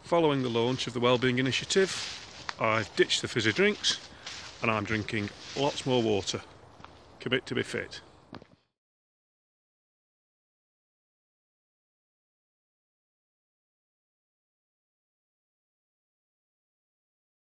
Following the launch of the Wellbeing Initiative, I've ditched the fizzy drinks and I'm drinking lots more water. Commit to be fit.